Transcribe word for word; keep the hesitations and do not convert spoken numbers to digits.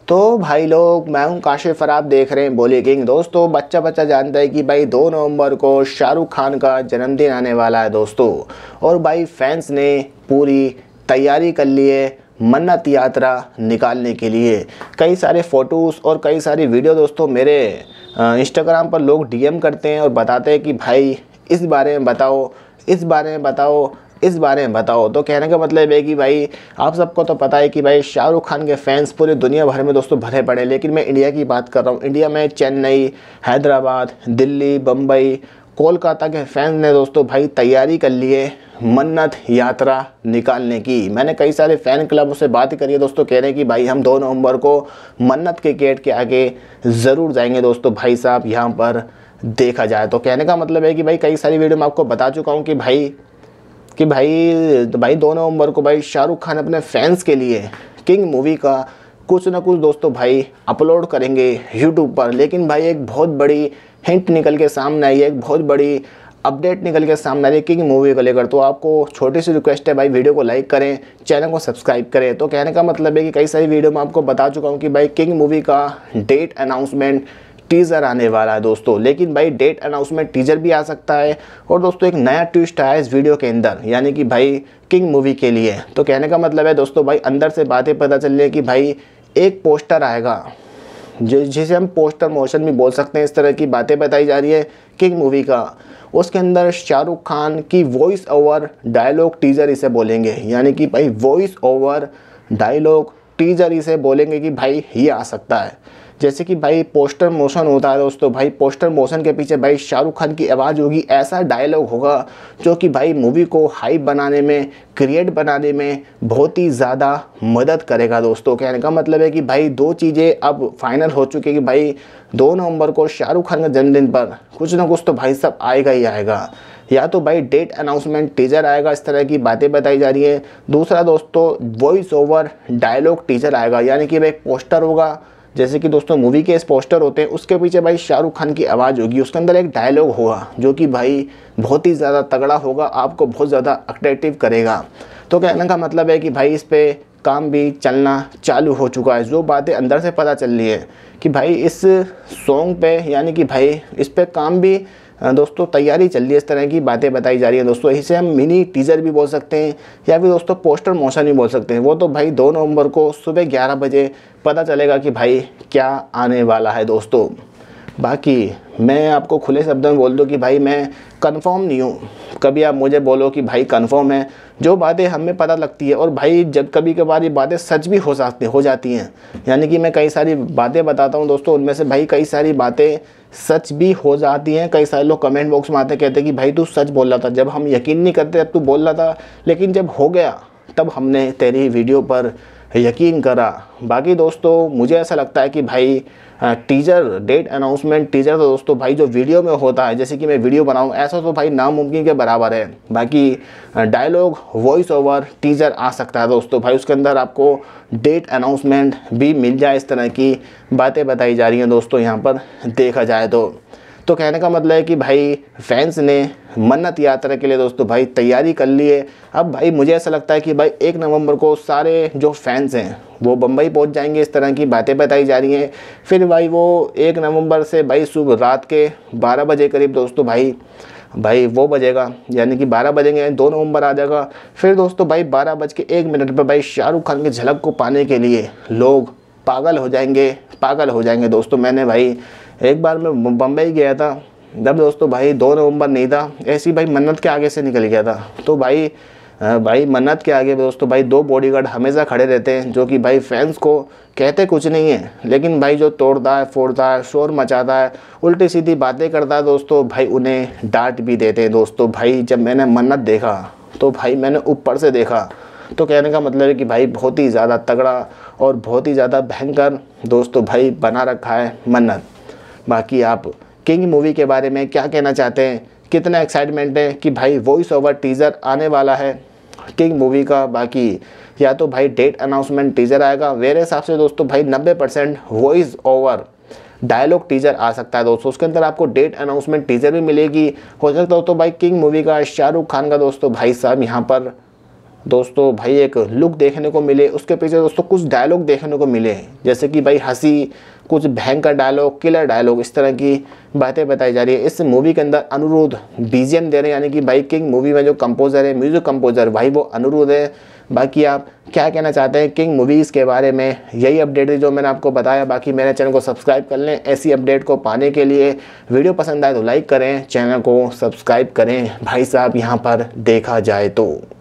तो भाई लोग, मैं हूं काशिफ और आप देख रहे हैं बॉली किंग। दोस्तों, बच्चा बच्चा जानता है कि भाई दो नवंबर को शाहरुख खान का जन्मदिन आने वाला है दोस्तों। और भाई फैंस ने पूरी तैयारी कर ली है मन्नत यात्रा निकालने के लिए। कई सारे फ़ोटोज़ और कई सारी वीडियो दोस्तों मेरे इंस्टाग्राम पर लोग डीएम करते हैं और बताते हैं कि भाई इस बारे में बताओ, इस बारे में बताओ, इस बारे में बताओ। तो कहने का मतलब है कि भाई आप सबको तो पता है कि भाई शाहरुख खान के फैंस पूरे दुनिया भर में दोस्तों भरे पड़े, लेकिन मैं इंडिया की बात कर रहा हूँ। इंडिया में चेन्नई, हैदराबाद, दिल्ली, बम्बई, कोलकाता के फैंस ने दोस्तों भाई तैयारी कर ली है मन्नत यात्रा निकालने की। मैंने कई सारे फ़ैन क्लबों से बात करी है दोस्तों, कह रहे हैं कि भाई हम दो नवंबर को मन्नत के गेट के आगे ज़रूर जाएंगे दोस्तों, भाई साहब यहाँ पर देखा जाए। तो कहने का मतलब है कि भाई कई सारी वीडियो मैं आपको बता चुका हूँ कि भाई कि भाई तो भाई दो नवंबर को भाई शाहरुख खान अपने फैंस के लिए किंग मूवी का कुछ ना कुछ दोस्तों भाई अपलोड करेंगे यूट्यूब पर। लेकिन भाई एक बहुत बड़ी हिंट निकल के सामने आई है, एक बहुत बड़ी अपडेट निकल के सामने आई है किंग मूवी को लेकर। तो आपको छोटी सी रिक्वेस्ट है भाई, वीडियो को लाइक करें, चैनल को सब्सक्राइब करें। तो कहने का मतलब है कि कई सारी वीडियो में आपको बता चुका हूँ कि भाई किंग मूवी का डेट अनाउंसमेंट टीज़र आने वाला है दोस्तों। लेकिन भाई डेट अनाउंसमेंट टीज़र भी आ सकता है। और दोस्तों एक नया ट्विस्ट आया इस वीडियो के अंदर, यानी कि भाई किंग मूवी के लिए। तो कहने का मतलब है दोस्तों भाई अंदर से बातें पता चल रही है कि भाई एक पोस्टर आएगा जिसे हम पोस्टर मोशन भी बोल सकते हैं। इस तरह की बातें बताई जा रही है किंग मूवी का। उसके अंदर शाहरुख खान की वॉइस ओवर डायलॉग टीज़र इसे बोलेंगे, यानी कि भाई वॉइस ओवर डायलॉग टीज़र इसे बोलेंगे कि भाई ये आ सकता है। जैसे कि भाई पोस्टर मोशन होता है दोस्तों, भाई पोस्टर मोशन के पीछे भाई शाहरुख खान की आवाज़ होगी, ऐसा डायलॉग होगा जो कि भाई मूवी को हाइप बनाने में, क्रिएट बनाने में बहुत ही ज़्यादा मदद करेगा दोस्तों। कहने का मतलब है कि भाई दो चीज़ें अब फाइनल हो चुकी है कि भाई दो नवंबर को शाहरुख खान के जन्मदिन पर कुछ ना कुछ तो भाई सब आएगा ही आएगा। या तो भाई डेट अनाउंसमेंट टीज़र आएगा, इस तरह की बातें बताई जा रही है। दूसरा दोस्तों वॉइस ओवर डायलॉग टीज़र आएगा, यानी कि भाई एक पोस्टर होगा, जैसे कि दोस्तों मूवी के इस पोस्टर होते हैं, उसके पीछे भाई शाहरुख खान की आवाज़ होगी, उसके अंदर एक डायलॉग होगा जो कि भाई बहुत ही ज़्यादा तगड़ा होगा, आपको बहुत ज़्यादा अट्रैक्टिव करेगा। तो कहने का मतलब है कि भाई इस पर काम भी चलना चालू हो चुका है। जो बातें अंदर से पता चल रही है कि भाई इस सॉन्ग पे, यानी कि भाई इस पर काम भी दोस्तों तैयारी चल रही है, इस तरह की बातें बताई जा रही हैं दोस्तों। इसे हम मिनी टीज़र भी बोल सकते हैं या फिर दोस्तों पोस्टर मोशन भी बोल सकते हैं। वो तो भाई दो नवंबर को सुबह ग्यारह बजे पता चलेगा कि भाई क्या आने वाला है दोस्तों। बाकी मैं आपको खुले शब्दों में बोल दूं कि भाई मैं कंफर्म नहीं हूँ। कभी आप मुझे बोलो कि भाई कंफर्म है, जो बातें हमें पता लगती है, और भाई जब कभी कभार ये बातें सच भी हो सकती हो जाती हैं। यानी कि मैं कई सारी बातें बताता हूँ दोस्तों, उनमें से भाई कई सारी बातें सच भी हो जाती हैं। कई सारे लोग कमेंट बॉक्स में आते कहते कि भाई तू सच बोल रहा था, जब हम यकीन नहीं करते अब तू बोल रहा था, लेकिन जब हो गया तब हमने तेरी वीडियो पर यकीन करा। बाकी दोस्तों मुझे ऐसा लगता है कि भाई टीज़र डेट अनाउंसमेंट टीज़र तो दोस्तों भाई जो वीडियो में होता है, जैसे कि मैं वीडियो बनाऊं, ऐसा तो भाई नामुमकिन के बराबर है। बाकी डायलॉग वॉइस ओवर टीज़र आ सकता है दोस्तों, भाई उसके अंदर आपको डेट अनाउंसमेंट भी मिल जाए, इस तरह की बातें बताई जा रही हैं दोस्तों यहाँ पर देखा जाए तो। तो कहने का मतलब है कि भाई फैंस ने मन्नत यात्रा के लिए दोस्तों भाई तैयारी कर ली है। अब भाई मुझे ऐसा लगता है कि भाई एक नवंबर को सारे जो फैंस हैं वो बम्बई पहुंच जाएंगे, इस तरह की बातें बताई जा रही हैं। फिर भाई वो एक नवंबर से भाई सुबह रात के बारह बजे करीब दोस्तों भाई भाई वो बजेगा, यानी कि बारह बजेंगे, दो नवंबर आ जाएगा। फिर दोस्तों भाई बारह बज के एक मिनट पर भाई शाहरुख खान की झलक को पाने के लिए लोग पागल हो जाएंगे, पागल हो जाएंगे दोस्तों। मैंने भाई एक बार मैं बम्बई गया था, जब दोस्तों भाई दो नवंबर नहीं था, ऐसी भाई मन्नत के आगे से निकल गया था। तो भाई भाई मन्नत के आगे दोस्तों भाई दो बॉडीगार्ड हमेशा खड़े रहते हैं, जो कि भाई फैंस को कहते कुछ नहीं है, लेकिन भाई जो तोड़ता है, फोड़ता है, शोर मचाता है, उल्टी सीधी बातें करता है दोस्तों, भाई उन्हें डांट भी देते हैं दोस्तों। भाई जब मैंने मन्नत देखा तो भाई मैंने ऊपर से देखा, तो कहने का मतलब है कि भाई बहुत ही ज़्यादा तगड़ा और बहुत ही ज़्यादा भयंकर दोस्तों भाई बना रखा है मन्नत। बाकी आप किंग मूवी के बारे में क्या कहना चाहते हैं, कितना एक्साइटमेंट है कि भाई वॉइस ओवर टीज़र आने वाला है किंग मूवी का। बाकी या तो भाई डेट अनाउंसमेंट टीज़र आएगा, मेरे हिसाब से दोस्तों भाई नब्बे percent voice over dialogue teaser आ सकता है दोस्तों। उसके अंदर आपको डेट अनाउंसमेंट टीज़र भी मिलेगी। हो सकता हो तो भाई किंग मूवी का शाहरुख खान का दोस्तों भाई साहब यहाँ पर दोस्तों भाई एक लुक देखने को मिले, उसके पीछे दोस्तों कुछ डायलॉग देखने को मिले, जैसे कि भाई हंसी, कुछ भयंकर डायलॉग, किलर डायलॉग, इस तरह की बातें बताई जा रही है। इस मूवी के अंदर अनिरुद्ध बीजीएम दे रहे हैं, यानी कि भाई किंग मूवी में जो कंपोजर है, म्यूजिक कंपोजर भाई वो अनिरुद्ध है। बाकी आप क्या कहना चाहते हैं किंग मूवीज़ के बारे में, यही अपडेट है जो मैंने आपको बताया। बाकी मेरे चैनल को सब्सक्राइब कर लें ऐसी अपडेट को पाने के लिए। वीडियो पसंद आए तो लाइक करें, चैनल को सब्सक्राइब करें भाई साहब यहाँ पर देखा जाए तो।